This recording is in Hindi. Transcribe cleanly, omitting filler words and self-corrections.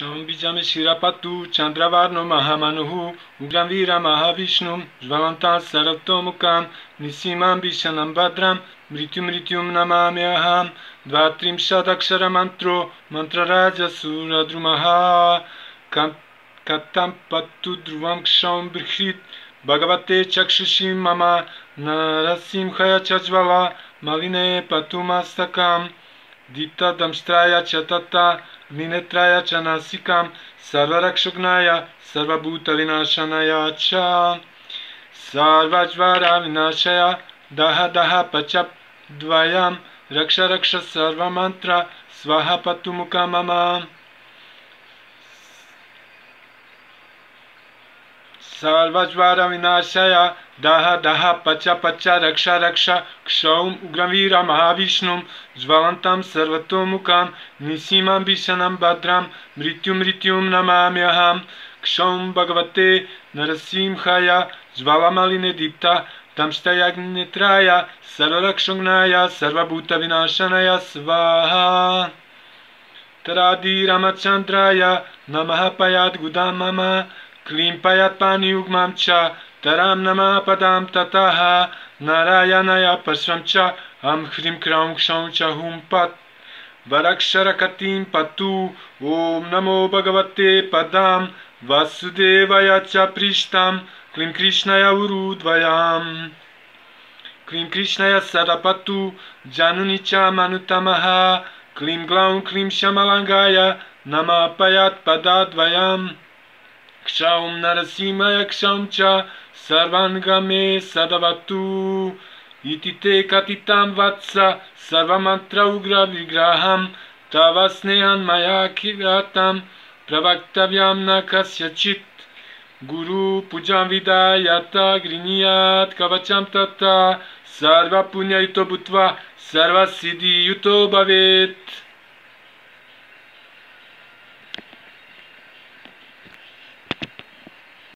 क्षौम बीजम शिरापतु चंद्रवार्णो महामनुः उग्रं वीरं महाविष्णुं ज्वलन्तं सर्वतोमुखं निसीमां विशनं भद्रं मृत्युं नमाम्यहं। द्वात्रिंशदक्षरमन्त्रो मन्त्रराजसुरद्रुमः कथं पत्तु ध्रुवं क्षौम बृहत् भगवते चक्षुषी मम नरसिंहाय च ज्वला मलिने पतुमस्तकं दीप्तदंष्ट्राय च तथा विनेत्राय च नासिकां सर्वरक्षज्ञाय सर्वभूतविनाशनाय च सर्वज्वरविनाशाय दह दह पचद्वयं रक्ष रक्ष सर्वमन्त्र स्वाहा पतुमुखं मम। सर्वज्वरविनाशाय दह दह पच पच रक्ष रक्ष क्षौम उग्रवीर महाविष्णुं ज्वलन्तं सर्वतोमुखं निसीमां विशनं भद्रं मृत्युं नमाम्यहं। क्षौम भगवते नरसिंहाय ज्वालामलिने दीप्ता दंष्ट्राय सर्वरक्षज्ञाय सर्वभूतविनाशनाय स्वाहा। तरादिरामचन्द्राय नमः पयाद्गुदां मम क्लीं पयात्पानियुग्मं च तरां नमः पदां ततः नारायणाय परशं च हम ह्रीं क्रौं क्षौं च हुं पत् वरक्षरकटिं पतु। ॐ नमो भगवते पदां वासुदेवाय च पृष्ठं क्लीं कृष्णाय उरुद्वयम् क्लीं कृष्णाय सरपतु जानुनि च मनुतमः क्लीं ग्लौं क्लीं श्यामलाङ्गाय नमः पयात्पदाद्वयम्। क्षौं नरसिंहाय क्षौं च सर्वाङ्गमे सदवतु इति ते कथितं वत्स सर्वमन्त्र उग्रविग्रहं तव स्नेहं मया कियतं प्रवक्तव्यं न कस्यचित्। गुरुपूजां विधायत गृह्णीयात् कवचं तथा सर्वपुण्ययुतो भूत्वा सर्वसिद्धियुतो भवेत्।